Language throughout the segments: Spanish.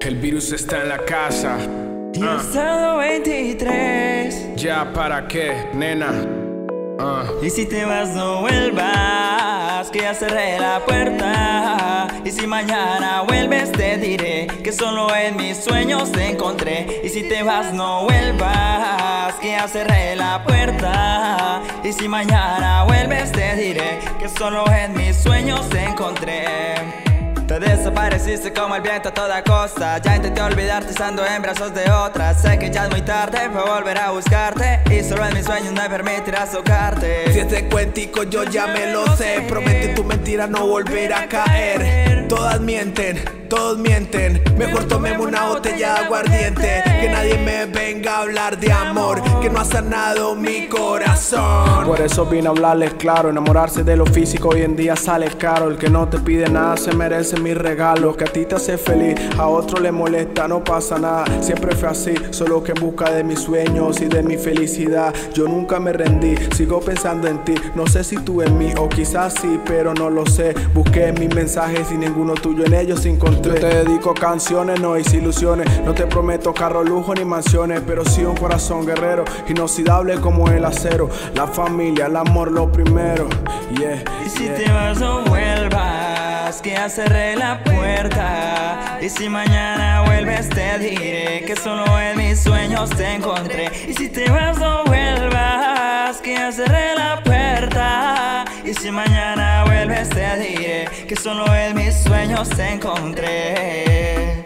el virus está en la casa. Y el sábado 23. Ya para qué, nena. Y si te vas no vuelvas, que ya cerré la puerta. Y si mañana vuelves te diré que solo en mis sueños te encontré. Y si te vas no vuelvas, que ya cerré la puerta. Y si mañana vuelves te diré que solo en mis sueños te encontré. Te desapareciste como el viento a toda costa. Ya intenté olvidarte estando en brazos de otras. Sé que ya es muy tarde, pero volver a buscarte. Y solo en mis sueños me permitirás tocarte. Si ese cuentico yo ya me lo sé. Promete tu mentira no volver a caer. Todas mienten, todos mienten. Mejor tomemos una botella de aguardiente. Que nadie me venga a hablar de amor, que no ha sanado mi corazón. Por eso vine a hablarles claro. Enamorarse de lo físico hoy en día sale caro. El que no te pide nada se merece mis regalos. Que a ti te hace feliz, a otro le molesta, no pasa nada. Siempre fue así, solo que en busca de mis sueños y de mi felicidad. Yo nunca me rendí, sigo pensando en ti. No sé si tú en mí o quizás sí, pero no lo sé. Busqué mis mensajes y ninguno tuyo en ellos encontré. Yo te dedico canciones, no hice ilusiones. No te prometo carro, lujo ni mansiones, pero sí un corazón guerrero, inoxidable como el acero. La familia, el amor, lo primero. Y si te vas no vuelvas, que ya cerré la puerta. Y si mañana vuelves te diré que solo en mis sueños te encontré. Y si te vas no vuelvas, que ya cerré la puerta. Y si mañana vuelves te diré que solo en mis sueños te encontré.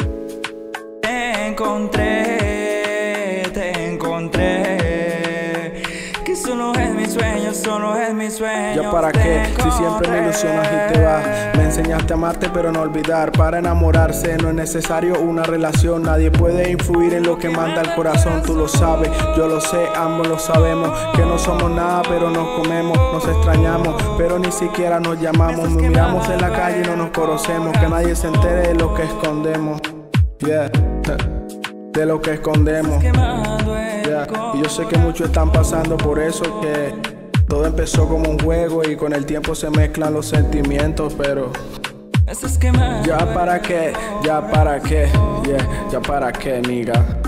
Te encontré, te encontré. Que solo es mi sueño, solo es mi sueño. ¿Ya para qué? Si siempre me ilusionas y te vas. Me enseñaste a amarte pero no olvidar. Para enamorarse no es necesario una relación. Nadie puede influir en lo que manda el corazón. Tú lo sabes, yo lo sé, ambos lo sabemos. Que no somos nada pero nos comemos. Nos extrañamos pero ni siquiera nos llamamos. Nos miramos en la calle y no nos conocemos. Que nadie se entere de lo que escondemos. De lo que escondemos. Y yo sé que muchos están pasando por eso, que todo empezó como un juego y con el tiempo se mezclan los sentimientos, pero ya para qué, ya para qué, ya para qué, amiga.